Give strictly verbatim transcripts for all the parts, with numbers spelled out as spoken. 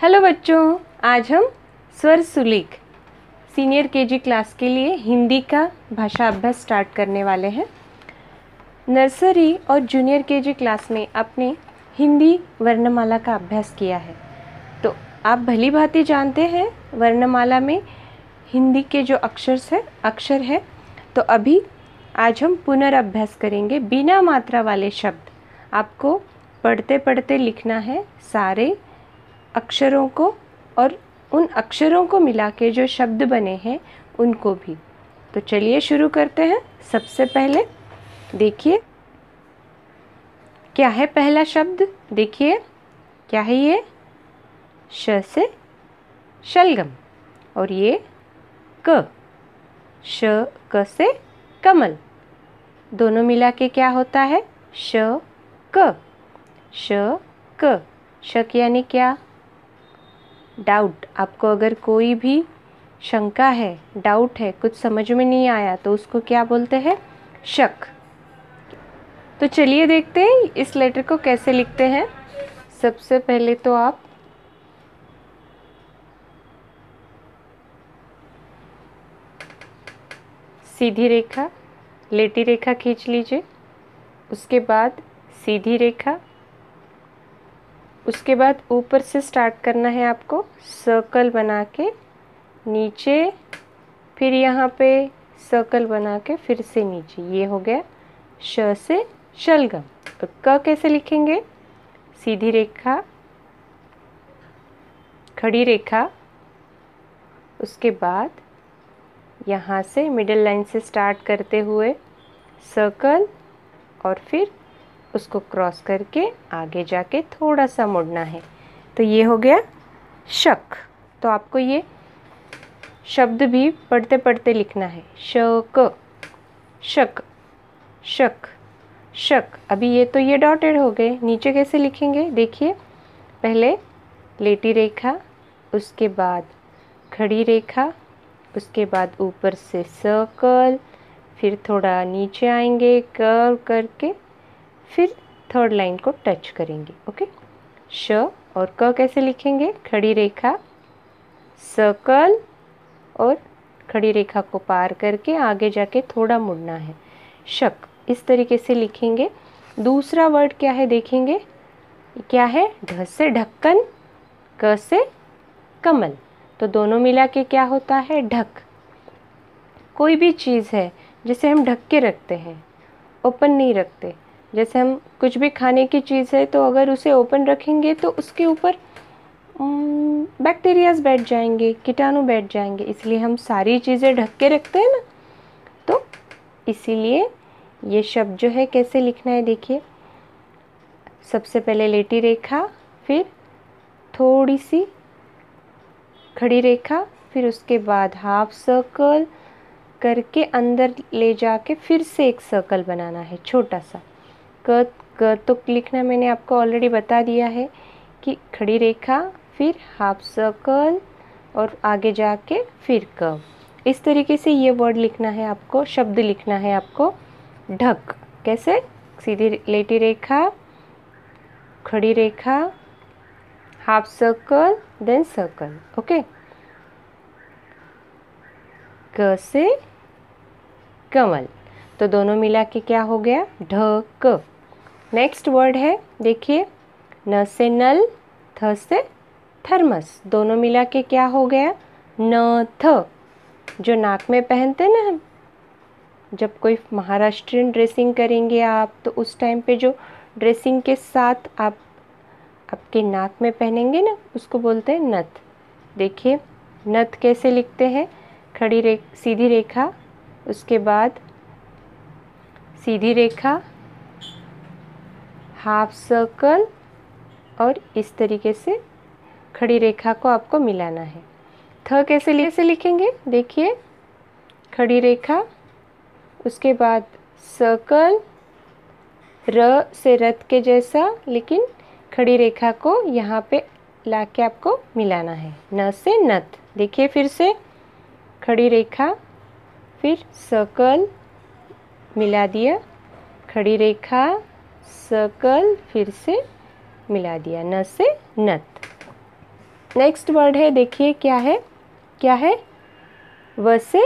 Hello बच्चों, आज हम स्वर सुलेख सीनियर केजी क्लास के लिए हिंदी का भाषा अभ्यास स्टार्ट करने वाले हैं। नर्सरी और जूनियर केजी क्लास में आपने हिंदी वर्णमाला का अभ्यास किया है, तो आप भली भांति जानते हैं वर्णमाला में हिंदी के जो अक्षर है अक्षर है। तो अभी आज हम पुनर्अभ्यास करेंगे। बिना मात्रा वाले शब्द आपको पढ़ते पढ़ते लिखना है, सारे अक्षरों को और उन अक्षरों को मिला के जो शब्द बने हैं उनको भी। तो चलिए शुरू करते हैं। सबसे पहले देखिए क्या है पहला शब्द। देखिए क्या है ये, श से शलगम, और ये क, श क से कमल, दोनों मिला के क्या होता है श क। श क, शक यानी क्या, डाउट। आपको अगर कोई भी शंका है, डाउट है, कुछ समझ में नहीं आया तो उसको क्या बोलते हैं, शक। तो चलिए देखते हैं इस लेटर को कैसे लिखते हैं। सबसे पहले तो आप सीधी रेखा, लेटी रेखा खींच लीजिए, उसके बाद सीधी रेखा, उसके बाद ऊपर से स्टार्ट करना है आपको, सर्कल बना के नीचे, फिर यहाँ पे सर्कल बना के फिर से नीचे। ये हो गया श से शलगम। तो क कैसे लिखेंगे, सीधी रेखा, खड़ी रेखा, उसके बाद यहाँ से मिडिल लाइन से स्टार्ट करते हुए सर्कल और फिर उसको क्रॉस करके आगे जाके थोड़ा सा मुड़ना है। तो ये हो गया शक। तो आपको ये शब्द भी पढ़ते पढ़ते लिखना है, शक, शक, शक, शक। अभी ये तो ये डॉटेड हो गए, नीचे कैसे लिखेंगे देखिए, पहले लेटी रेखा, उसके बाद खड़ी रेखा, उसके बाद ऊपर से सर्कल, फिर थोड़ा नीचे आएंगे कर्व करके, फिर थर्ड लाइन को टच करेंगे। ओके, श और क कैसे लिखेंगे, खड़ी रेखा, सर्कल और खड़ी रेखा को पार करके आगे जाके थोड़ा मुड़ना है, शक। इस तरीके से लिखेंगे। दूसरा वर्ड क्या है देखेंगे, क्या है, ढ से ढक्कन, क से कमल। तो दोनों मिला के क्या होता है, ढक। कोई भी चीज़ है जिसे हम ढक के रखते हैं, ओपन नहीं रखते। जैसे हम कुछ भी खाने की चीज़ है तो अगर उसे ओपन रखेंगे तो उसके ऊपर बैक्टीरियाज बैठ जाएंगे, कीटाणु बैठ जाएंगे, इसलिए हम सारी चीज़ें ढक के रखते हैं ना। तो इसीलिए ये शब्द जो है कैसे लिखना है देखिए, सबसे पहले लेटी रेखा, फिर थोड़ी सी खड़ी रेखा, फिर उसके बाद हाफ सर्कल करके अंदर ले जाके फिर से एक सर्कल बनाना है छोटा सा। क क तो लिखना मैंने आपको ऑलरेडी बता दिया है कि खड़ी रेखा, फिर हाफ सर्कल और आगे जाके फिर कर्व। इस तरीके से ये वर्ड लिखना है आपको, शब्द लिखना है आपको ढक। कैसे, सीधी लेटी रेखा, खड़ी रेखा, half circle, then circle. Okay, क से कमल। तो दोनों मिला के क्या हो गया, ढक। नेक्स्ट वर्ड है देखिए, न से नल, थ से थर्मस, दोनों मिला के क्या हो गया, नथ। जो नाक में पहनते ना हम, जब कोई महाराष्ट्रियन ड्रेसिंग करेंगे आप, तो उस टाइम पे जो ड्रेसिंग के साथ आप आपके नाक में पहनेंगे ना, उसको बोलते हैं नथ। देखिए नथ कैसे लिखते हैं, खड़ी रे सीधी रेखा, उसके बाद सीधी रेखा, हाफ सर्कल और इस तरीके से खड़ी रेखा को आपको मिलाना है। थ कैसे कैसे लिखेंगे देखिए, खड़ी रेखा, उसके बाद सर्कल, र से रथ के जैसा, लेकिन खड़ी रेखा को यहाँ पे लाके आपको मिलाना है, न से नथ। देखिए फिर से खड़ी रेखा, फिर सर्कल मिला दिया, खड़ी रेखा, सर्कल, फिर से मिला दिया, न से नथ। नेक्स्ट वर्ड है, देखिए क्या है, क्या है, व से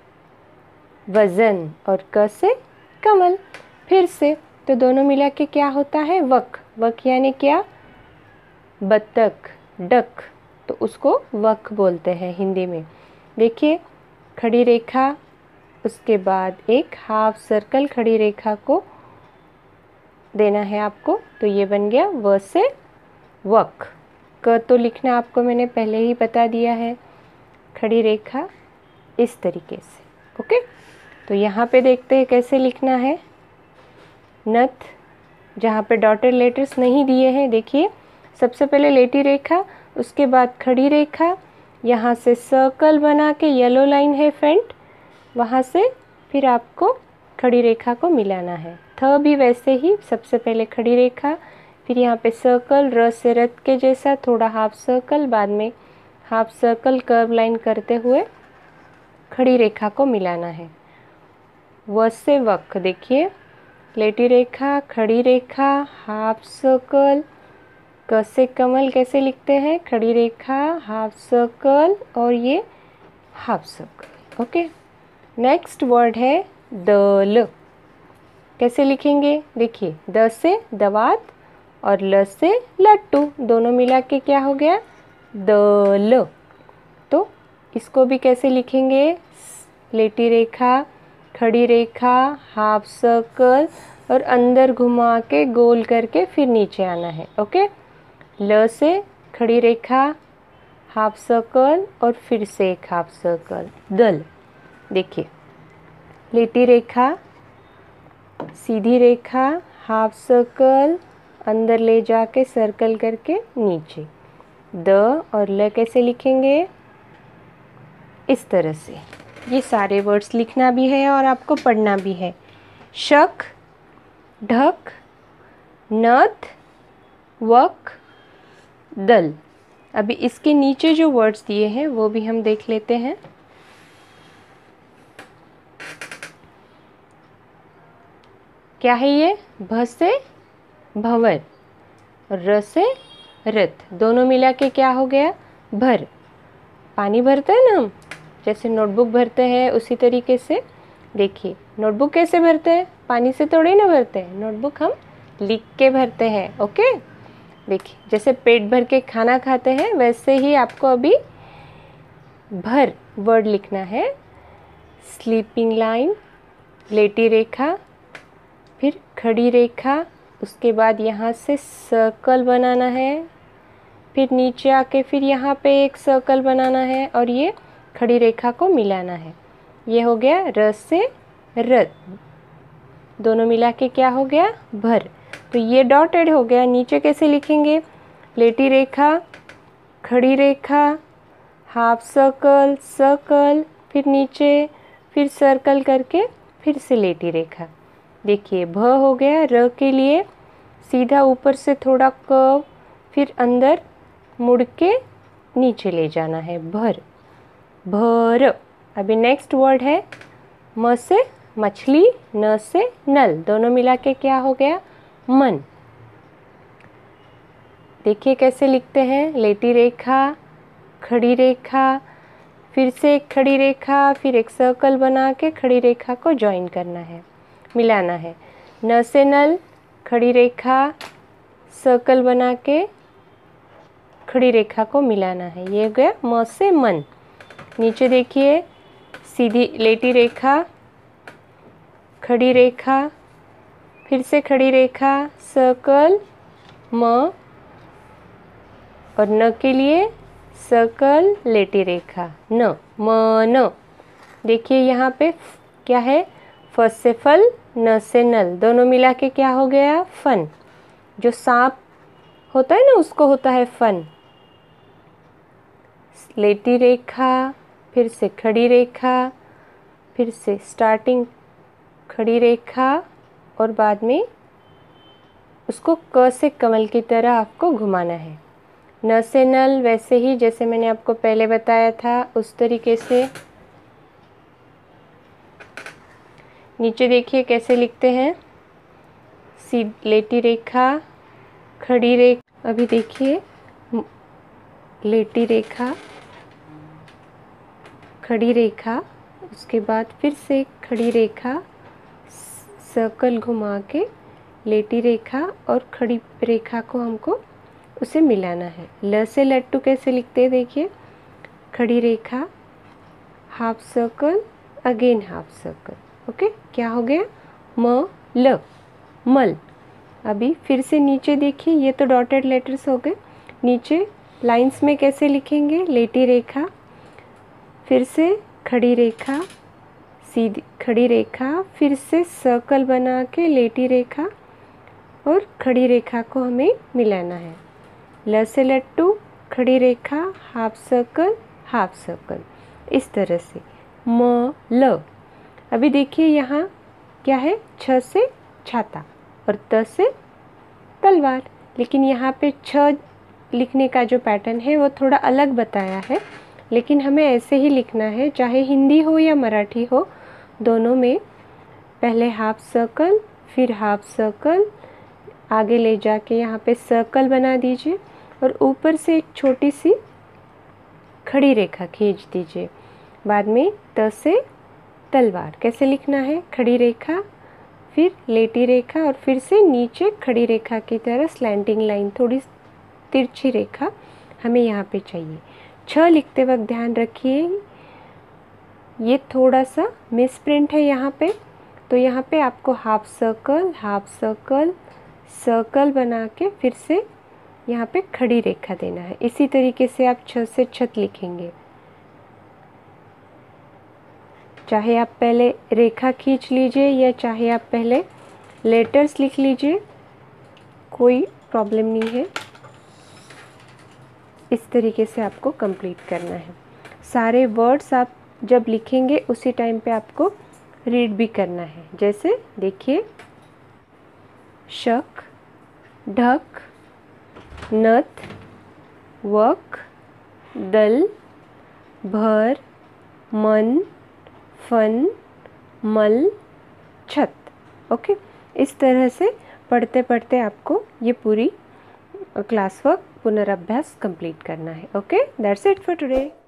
वजन और क से कमल। फिर से तो दोनों मिला के क्या होता है, वक। वक यानी क्या, बतख, डक, तो उसको वक बोलते हैं हिंदी में। देखिए खड़ी रेखा, उसके बाद एक हाफ सर्कल खड़ी रेखा को देना है आपको, तो ये बन गया व से वक। क तो लिखना आपको मैंने पहले ही बता दिया है, खड़ी रेखा इस तरीके से। ओके, तो यहाँ पे देखते हैं कैसे लिखना है। नथ, जहाँ पे डॉटेड लेटर्स नहीं दिए हैं, देखिए सबसे पहले लेटी रेखा, उसके बाद खड़ी रेखा, यहाँ से सर्कल बना के येलो लाइन है फ्रंट, वहाँ से फिर आपको खड़ी रेखा को मिलाना है। थ भी वैसे ही, सबसे पहले खड़ी रेखा, फिर यहाँ पे सर्कल, र से रथ के जैसा थोड़ा हाफ सर्कल, बाद में हाफ सर्कल कर्व लाइन करते हुए खड़ी रेखा को मिलाना है। व से वक, देखिए लेटी रेखा, खड़ी रेखा, हाफ सर्कल, क से कमल कैसे लिखते हैं, खड़ी रेखा, हाफ सर्कल और ये half circle. Okay, next word है दल। कैसे लिखेंगे, देखिए द से दवात और ल से लट्टू, दोनों मिला के क्या हो गया, दल। तो इसको भी कैसे लिखेंगे, लेटी रेखा, खड़ी रेखा, हाफ सर्कल और अंदर घुमा के गोल करके फिर नीचे आना है। ओके, ल से खड़ी रेखा, हाफ सर्कल और फिर से एक हाफ सर्कल, दल। देखिए लेटी रेखा, सीधी रेखा, हाफ सर्कल, अंदर ले जाके सर्कल करके नीचे। द और ल कैसे लिखेंगे, इस तरह से। ये सारे वर्ड्स लिखना भी है और आपको पढ़ना भी है। शक, ढक, नथ, वक, दल। अभी इसके नीचे जो वर्ड्स दिए हैं वो भी हम देख लेते हैं। क्या है ये, भ से भंवर, र से रथ, दोनों मिला के क्या हो गया, भर। पानी भरते हैं ना हम, जैसे नोटबुक भरते हैं उसी तरीके से। देखिए नोटबुक कैसे भरते हैं, पानी से थोड़ी ना भरते हैं, नोटबुक हम लिख के भरते हैं। ओके, देखिए जैसे पेट भर के खाना खाते हैं वैसे ही आपको अभी भर वर्ड लिखना है। स्लीपिंग लाइन, लेटी रेखा, फिर खड़ी रेखा, उसके बाद यहाँ से सर्कल बनाना है, फिर नीचे आके फिर यहाँ पे एक सर्कल बनाना है और ये खड़ी रेखा को मिलाना है। ये हो गया र से रथ, दोनों मिला के क्या हो गया, भर। तो ये डॉटेड हो गया। नीचे कैसे लिखेंगे, लेटी रेखा, खड़ी रेखा, हाफ सर्कल, सर्कल, फिर नीचे, फिर सर्कल करके फिर से लेटी रेखा। देखिए भ हो गया, र के लिए सीधा ऊपर से थोड़ा कर्व, फिर अंदर मुड़ के नीचे ले जाना है, भर, भर। अभी नेक्स्ट वर्ड है म से मछली, न से नल, दोनों मिला के क्या हो गया, मन। देखिए कैसे लिखते हैं, लेटी रेखा, खड़ी रेखा, फिर से एक खड़ी रेखा, फिर एक सर्कल बना के खड़ी रेखा को ज्वाइन करना है, मिलाना है। न से नल, खड़ी रेखा, सर्कल बना के खड़ी रेखा को मिलाना है। ये हो गया म से मन। नीचे देखिए सीधी लेटी रेखा, खड़ी रेखा, फिर से खड़ी रेखा, सर्कल, म और न के लिए सर्कल, लेटी रेखा, न, म न। देखिए यहाँ पे क्या है, फ से फल, न से नल, दोनों मिला के क्या हो गया, फन। जो सांप होता है ना उसको होता है फन। लेटी रेखा, फिर से खड़ी रेखा, फिर से स्टार्टिंग खड़ी रेखा और बाद में उसको क से कमल की तरह आपको घुमाना है। न से नल, वैसे ही जैसे मैंने आपको पहले बताया था उस तरीके से। नीचे देखिए कैसे लिखते हैं, सी लेटी रेखा, खड़ी रेखा। अभी देखिए लेटी रेखा, खड़ी रेखा, उसके बाद फिर से खड़ी रेखा, सर्कल घुमा के लेटी रेखा और खड़ी रेखा को हमको उसे मिलाना है। ल से लट्टू कैसे लिखते हैं देखिए, खड़ी रेखा, half circle, again half circle. Okay, क्या हो गया, म ल, मल। अभी फिर से नीचे देखिए, ये तो डॉटेड लेटर्स हो गए। नीचे लाइंस में कैसे लिखेंगे, लेटी रेखा, फिर से खड़ी रेखा, सीधी खड़ी रेखा, फिर से सर्कल बना के लेटी रेखा और खड़ी रेखा को हमें मिलाना है। ल से लट्टू, खड़ी रेखा, हाफ सर्कल, हाफ सर्कल, इस तरह से म ल। अभी देखिए यहाँ क्या है, छ से छाता और त से तलवार, लेकिन यहाँ पे छ लिखने का जो पैटर्न है वो थोड़ा अलग बताया है, लेकिन हमें ऐसे ही लिखना है, चाहे हिंदी हो या मराठी हो, दोनों में पहले हाफ सर्कल, फिर हाफ सर्कल, आगे ले जाके यहाँ पे सर्कल बना दीजिए और ऊपर से एक छोटी सी खड़ी रेखा खींच दीजिए। बाद में त से तलवार कैसे लिखना है, खड़ी रेखा, फिर लेटी रेखा और फिर से नीचे खड़ी रेखा की तरह स्लैंटिंग लाइन, थोड़ी तिरछी रेखा हमें यहाँ पे चाहिए। छ लिखते वक्त ध्यान रखिए ये थोड़ा सा मिस प्रिंट है यहाँ पे, तो यहाँ पे आपको half circle, half circle, circle बना के फिर से यहाँ पे खड़ी रेखा देना है। इसी तरीके से आप छ से छत लिखेंगे, चाहे आप पहले रेखा खींच लीजिए या चाहे आप पहले लेटर्स लिख लीजिए, कोई प्रॉब्लम नहीं है। इस तरीके से आपको कंप्लीट करना है। सारे वर्ड्स आप जब लिखेंगे उसी टाइम पे आपको रीड भी करना है। जैसे देखिए, शक, ढक, नथ, वक, दल, भर, मन, फन, मल, छत। ओके, इस तरह से पढ़ते पढ़ते आपको ये पूरी क्लास वर्क पुनराभ्यास कंप्लीट करना है। Okay, that's it for today.